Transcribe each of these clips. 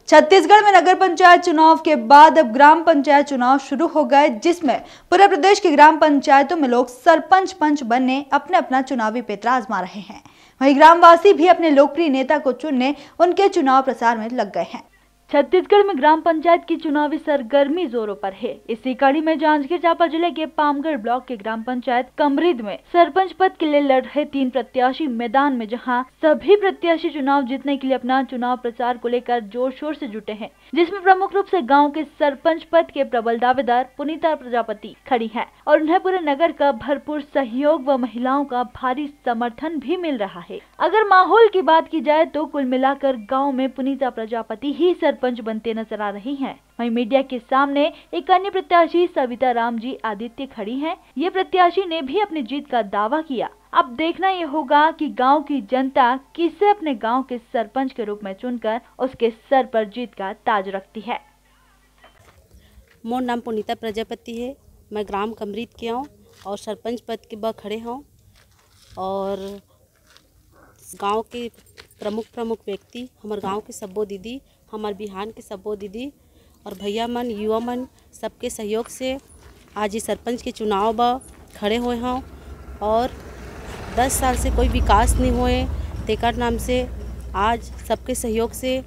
छत्तीसगढ़ में नगर पंचायत चुनाव के बाद अब ग्राम पंचायत चुनाव शुरू हो गए, जिसमें पूरे प्रदेश की ग्राम पंचायतों में लोग सरपंच पंच बनने अपने अपना चुनावी पेंतरा आजमा रहे हैं। वहीं ग्रामवासी भी अपने लोकप्रिय नेता को चुनने उनके चुनाव प्रचार में लग गए हैं। छत्तीसगढ़ में ग्राम पंचायत की चुनावी सरगर्मी जोरों पर है। इसी कड़ी में जांजगीर चांपा जिले के पामगढ़ ब्लॉक के ग्राम पंचायत कमरीद में सरपंच पद के लिए लड़ रहे 3 प्रत्याशी मैदान में, जहां सभी प्रत्याशी चुनाव जीतने के लिए अपना चुनाव प्रचार को लेकर जोर शोर से जुटे हैं, जिसमें प्रमुख रूप से गाँव के सरपंच पद के प्रबल दावेदार पुनीता प्रजापति खड़ी है और उन्हें पूरे नगर का भरपूर सहयोग व महिलाओं का भारी समर्थन भी मिल रहा है। अगर माहौल की बात की जाए तो कुल मिलाकर गाँव में पुनीता प्रजापति ही सरपंच बनते नजर आ रही हैं। वहीं मीडिया के सामने एक अन्य प्रत्याशी सविता राम जी आदित्य खड़ी हैं। ये प्रत्याशी ने भी अपनी जीत का दावा किया। अब देखना ये होगा कि गांव की जनता किसे अपने गांव के सरपंच के रूप में चुनकर उसके सर पर जीत का ताज रखती है। मोर नाम पुनीता प्रजापति है। मैं ग्राम कमरीद के हूँ और सरपंच पद के बाद खड़े हूँ और गांव के प्रमुख व्यक्ति, हमारे गांव के सब्बो दीदी, हमारे बिहान के सब्बो दीदी और भैया मन, युवा मन, सबके सहयोग से आज ये सरपंच के चुनाव बा खड़े हुए हैं और 10 साल से कोई विकास नहीं हुए तेकर नाम से आज सबके सहयोग से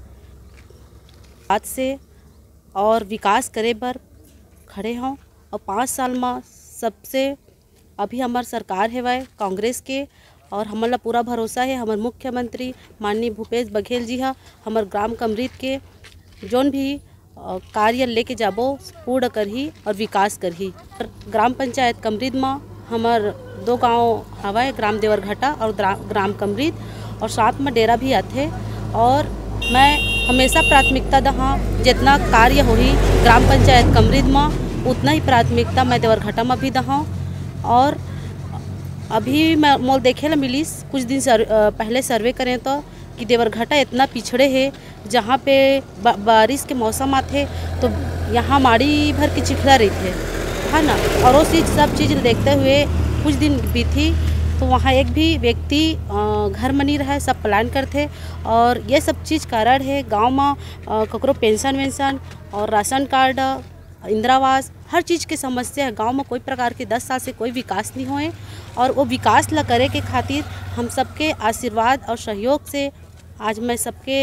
आज से और विकास करे बर खड़े हों। और 5 साल में सबसे अभी हमार सरकार है वह कांग्रेस के और हमारा पूरा भरोसा है हमारे मुख्यमंत्री माननीय भूपेश बघेल जी हा हमारे ग्राम कमरीद के जोन भी कार्य लेके जाबो पूर्ण करही और विकास करही। ग्राम पंचायत कमरीद में हमार 2 गांव हवा ग्राम देवरघटा और ग्राम कमरीद और साथ में डेरा भी आते और मैं हमेशा प्राथमिकता दहा जितना कार्य होही ग्राम पंचायत कमरीद में उतना ही प्राथमिकता मैं देवरघटा में भी दहा। और अभी मैं मोल देखे ला मिली कुछ दिन पहले सर्वे करें तो कि देवरघटा इतना पिछड़े है, जहाँ पे बारिश के मौसम आते तो यहाँ माड़ी भर की चिखला रही थे है ना। और वो सब चीज़ देखते हुए कुछ दिन बीती तो वहाँ एक भी व्यक्ति घर में नहीं रहा, सब प्लान करते और ये सब चीज़ कारण है गांव में ककरो पेंशन वेंशन और राशन कार्ड, इंदिरावास, हर चीज़ की समस्या है गांव में। कोई प्रकार के 10 साल से कोई विकास नहीं हुए और वो विकास ला करे के खातिर हम सबके आशीर्वाद और सहयोग से आज मैं सबके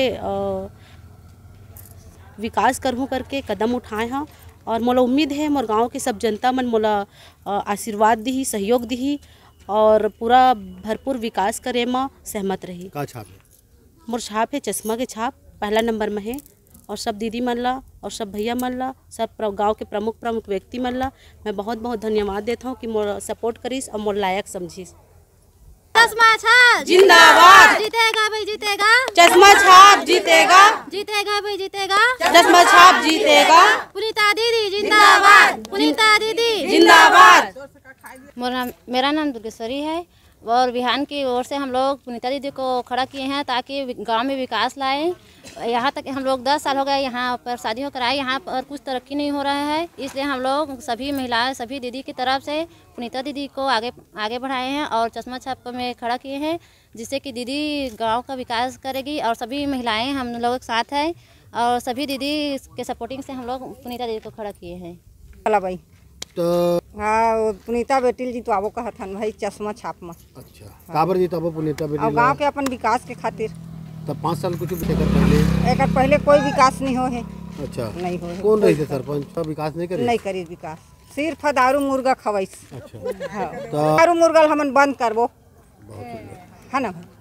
विकास करहूँ करके कदम उठाए हैं और मोला उम्मीद है मोर गांव के सब जनता मन मोला आशीर्वाद दी, सहयोग दी और पूरा भरपूर विकास करे में सहमत रही। का छाप है? मोर छाप है चश्मा के छाप पहला नंबर में है और सब दीदी मन ला और सब भैया मन ला, सब गांव के प्रमुख व्यक्ति मन ला मैं बहुत बहुत धन्यवाद देता हूँ कि मोर सपोर्ट करीस और मोर लायक समझीस। चश्मा छाप जिंदाबाद, जीतेगा भाई जीतेगा, चश्मा छाप जीतेगा, जीतेगा भाई जीतेगा, चश्मा छाप जीतेगा, पुनीता दीदी जिंदाबाद, पुनीता दीदी जिंदाबाद। मेरा नाम दुर्गेश्वरी है और बिहान की ओर से हम लोग पुनीता दीदी को खड़ा किए हैं ताकि गांव में विकास लाएं। यहाँ तक हम लोग 10 साल हो गए यहाँ पर शादी होकर आए, यहाँ पर कुछ तरक्की नहीं हो रहा है, इसलिए हम लोग सभी महिलाएं सभी दीदी की तरफ से पुनीता दीदी को आगे बढ़ाए हैं और चश्मा छाप में खड़ा किए हैं, जिससे कि दीदी गांव का विकास करेगी और सभी महिलाएं हम लोग के साथ हैं और सभी दीदी के सपोर्टिंग से हम लोग पुनीता दीदी को खड़ा किए हैं। भाई तो हाँ पुनीता बेटी जी तो आवो कहत हन भाई चश्मा छाप में। अच्छा काबर जी तब पुनीता बेटी और गांव के अपन विकास के खातिर तब 5 साल कुछ एक पहले कोई विकास नहीं हो है। अच्छा नहीं हो कौन रही थे सरपंच? तब विकास नहीं करी? नहीं करी विकास, सिर्फ दारू मुर्गा खवाइस। अच्छा हाँ दारू मुर्गा हमन बंद करबो है ना।